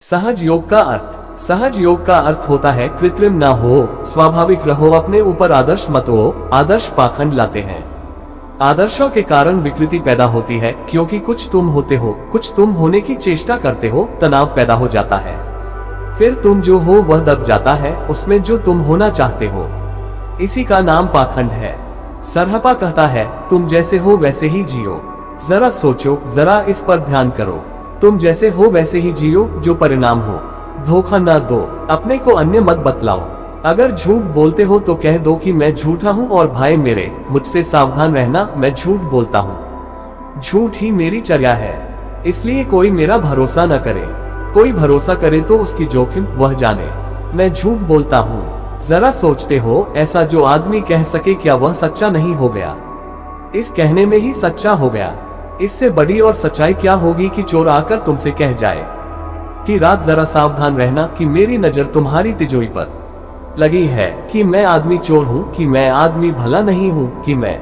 सहज योग का अर्थ। सहज योग का अर्थ होता है कृत्रिम ना हो, स्वाभाविक रहो, अपने ऊपर आदर्श मत हो। आदर्श पाखंड लाते हैं। आदर्शों के कारण विकृति पैदा होती है, क्योंकि कुछ तुम होते हो, कुछ तुम होने की चेष्टा करते हो, तनाव पैदा हो जाता है। फिर तुम जो हो वह दब जाता है उसमें जो तुम होना चाहते हो। इसी का नाम पाखंड है। सरहपा कहता है तुम जैसे हो वैसे ही जियो। जरा सोचो, जरा इस पर ध्यान करो। तुम जैसे हो वैसे ही जियो, जो परिणाम हो। धोखा ना दो, अपने को अन्य मत बतलाओ। अगर झूठ बोलते हो तो कह दो कि मैं झूठा हूँ और भाई मेरे मुझसे सावधान रहना, मैं झूठ बोलता हूँ। झूठ ही मेरी चर्या है, इसलिए कोई मेरा भरोसा न करे। कोई भरोसा करे तो उसकी जोखिम वह जाने। मैं झूठ बोलता हूँ। जरा सोचते हो, ऐसा जो आदमी कह सके क्या वह सच्चा नहीं हो गया? इस कहने में ही सच्चा हो गया। इससे बड़ी और सच्चाई क्या होगी कि चोर आकर तुमसे कह जाए कि रात जरा सावधान रहना, कि मेरी नजर तुम्हारी तिजोरी पर लगी है, कि मैं आदमी चोर हूँ, कि मैं आदमी भला नहीं हूँ, कि मैं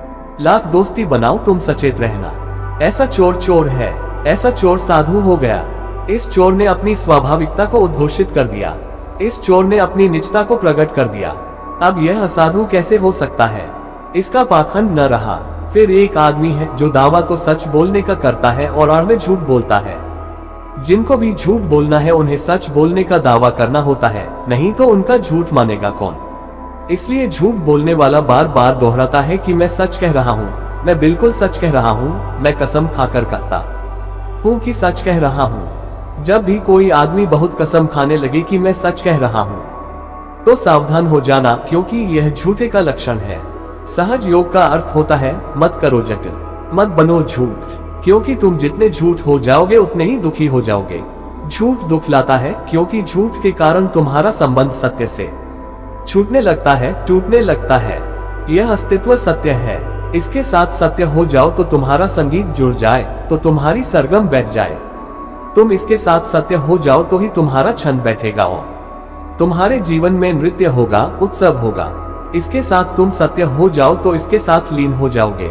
लाख दोस्ती बनाऊं तुम सचेत रहना। ऐसा चोर चोर है, ऐसा चोर साधु हो गया। इस चोर ने अपनी स्वाभाविकता को उद्घोषित कर दिया। इस चोर ने अपनी निजता को प्रकट कर दिया। अब यह असाधु कैसे हो सकता है? इसका पाखंड न रहा। फिर एक आदमी है जो दावा तो सच बोलने का करता है और आड़ में झूठ बोलता है। जिनको भी झूठ बोलना है उन्हें सच बोलने का दावा करना होता है, नहीं तो उनका झूठ मानेगा कौन? इसलिए झूठ बोलने वाला बार बार दोहराता है कि मैं सच कह रहा हूँ, मैं बिल्कुल सच कह रहा हूँ, मैं कसम खाकर कहता हूँ कि सच कह रहा हूँ। जब भी कोई आदमी बहुत कसम खाने लगे कि मैं सच कह रहा हूँ, तो सावधान हो जाना, क्योंकि यह झूठे का लक्षण है। सहज योग का अर्थ होता है मत करो जटिल, मत बनो झूठ, क्योंकि तुम जितने झूठ हो जाओगे उतने ही दुखी हो जाओगे। झूठ दुख लाता है, क्योंकि झूठ के कारण तुम्हारा संबंध सत्य से छूटने लगता है, टूटने लगता है। यह अस्तित्व सत्य है, इसके साथ सत्य हो जाओ तो तुम्हारा संगीत जुड़ जाए, तो तुम्हारी सरगम बैठ जाए। तुम इसके साथ सत्य हो जाओ तो ही तुम्हारा छंद बैठेगा और तुम्हारे जीवन में नृत्य होगा, उत्सव होगा। इसके साथ तुम सत्य हो जाओ तो इसके साथ लीन हो जाओगे,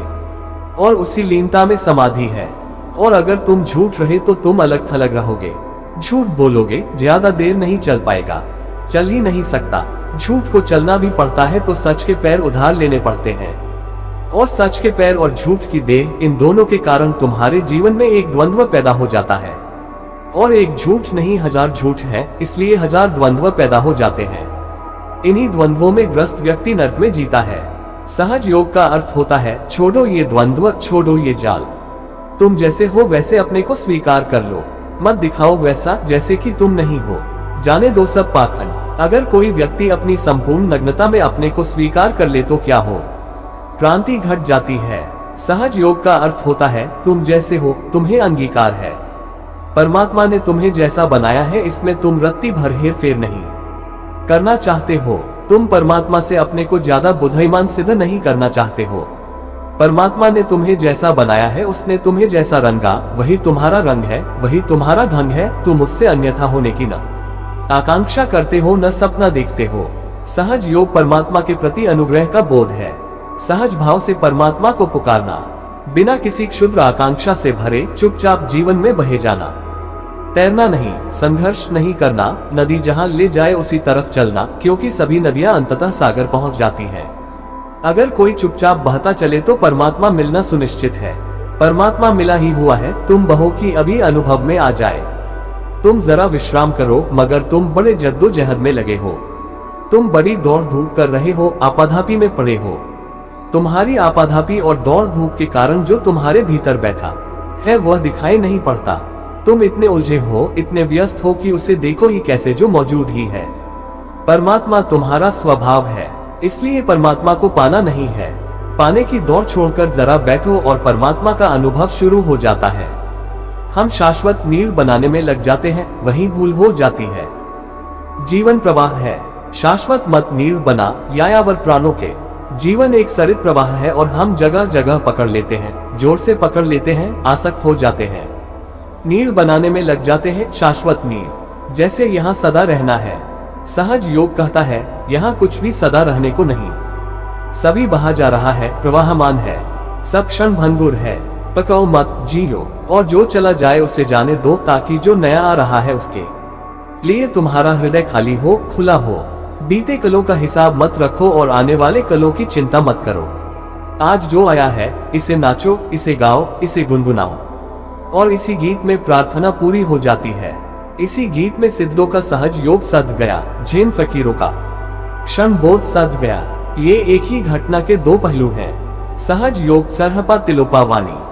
और उसी लीनता में समाधि है। और अगर तुम झूठ रहे तो तुम अलग थलग रहोगे। झूठ बोलोगे, ज्यादा देर नहीं चल पाएगा, चल ही नहीं सकता। झूठ को चलना भी पड़ता है तो सच के पैर उधार लेने पड़ते हैं, और सच के पैर और झूठ की देह, इन दोनों के कारण तुम्हारे जीवन में एक द्वंद्व पैदा हो जाता है। और एक झूठ नहीं, हजार झूठ है, इसलिए हजार द्वंद्व पैदा हो जाते हैं। इन्हीं द्वंद्वों में ग्रस्त व्यक्ति नरक में जीता है। सहज योग का अर्थ होता है छोड़ो ये द्वंद्व, छोड़ो ये जाल। तुम जैसे हो वैसे अपने को स्वीकार कर लो, मत दिखाओ वैसा जैसे कि तुम नहीं हो। जाने दो सब पाखंड। अगर कोई व्यक्ति अपनी संपूर्ण नग्नता में अपने को स्वीकार कर ले तो क्या हो? क्रांति घट जाती है। सहज योग का अर्थ होता है तुम जैसे हो, तुम्हें अंगीकार है। परमात्मा ने तुम्हें जैसा बनाया है, इसमें तुम रत्ती भर हेर फेर नहीं करना चाहते हो। तुम परमात्मा से अपने को ज्यादा बुद्धिमान सिद्ध नहीं करना चाहते हो। परमात्मा ने तुम्हें जैसा बनाया है, उसने तुम्हें जैसा रंगा, वही तुम्हारा रंग है, वही तुम्हारा ढंग है। तुम उससे अन्यथा होने की न आकांक्षा करते हो, न सपना देखते हो। सहज योग परमात्मा के प्रति अनुग्रह का बोध है। सहज भाव से परमात्मा को पुकारना, बिना किसी क्षुद्र आकांक्षा से भरे चुपचाप जीवन में बहे जाना। तैरना नहीं, संघर्ष नहीं करना, नदी जहां ले जाए उसी तरफ चलना, क्योंकि सभी नदियां अंततः सागर पहुंच जाती हैं। अगर कोई चुपचाप बहता चले तो परमात्मा मिलना सुनिश्चित है। परमात्मा मिला ही हुआ है, तुम बहो कि अभी अनुभव में आ जाए। तुम जरा विश्राम करो, मगर तुम बड़े जद्दोजहद में लगे हो। तुम बड़ी दौड़ धूप कर रहे हो, आपाधापी में पड़े हो। तुम्हारी आपाधापी और दौड़ धूप के कारण जो तुम्हारे भीतर बैठा है वह दिखाई नहीं पड़ता। तुम इतने उलझे हो, इतने व्यस्त हो कि उसे देखो ही कैसे जो मौजूद ही है। परमात्मा तुम्हारा स्वभाव है, इसलिए परमात्मा को पाना नहीं है। पाने की दौड़ छोड़कर जरा बैठो और परमात्मा का अनुभव शुरू हो जाता है। हम शाश्वत नींव बनाने में लग जाते हैं, वहीं भूल हो जाती है। जीवन प्रवाह है, शाश्वत मत नींव बना यायावर प्राणों के। जीवन एक सरित प्रवाह है और हम जगह जगह पकड़ लेते हैं, जोर से पकड़ लेते हैं, आसक्त हो जाते हैं, नींव बनाने में लग जाते हैं। शाश्वत नींव जैसे यहाँ सदा रहना है। सहज योग कहता है यहाँ कुछ भी सदा रहने को नहीं, सभी बहा जा रहा है, प्रवाहमान है, सब क्षण भंगुर है। पकाओ मत, जियो, और जो चला जाए उसे जाने दो, ताकि जो नया आ रहा है उसके लिए तुम्हारा हृदय खाली हो, खुला हो। बीते कलों का हिसाब मत रखो और आने वाले कलों की चिंता मत करो। आज जो आया है इसे नाचो, इसे गाओ, इसे गुनगुनाओ। और इसी गीत में प्रार्थना पूरी हो जाती है। इसी गीत में सिद्धों का सहज योग सध गया, जैन फकीरों का क्षण बोध सध गया। ये एक ही घटना के दो पहलू हैं। सहज योग सरहपा तिलोपा वाणी।